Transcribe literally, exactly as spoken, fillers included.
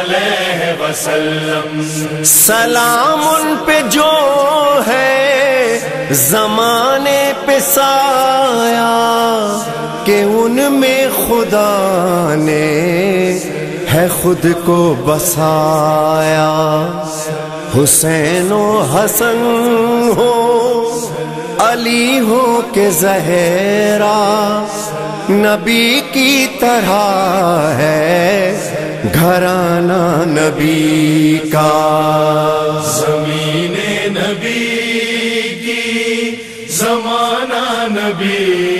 अलैहि वसल्लम। सलाम उन पे जो है ज़माने पे साया, कि उनमें खुदा ने है खुद को बसाया। हुसैन व हसन हो, अली हो के ज़हरा, नबी की तरह है घराना नबी का। ज़मीने नबी की, ज़माना नबी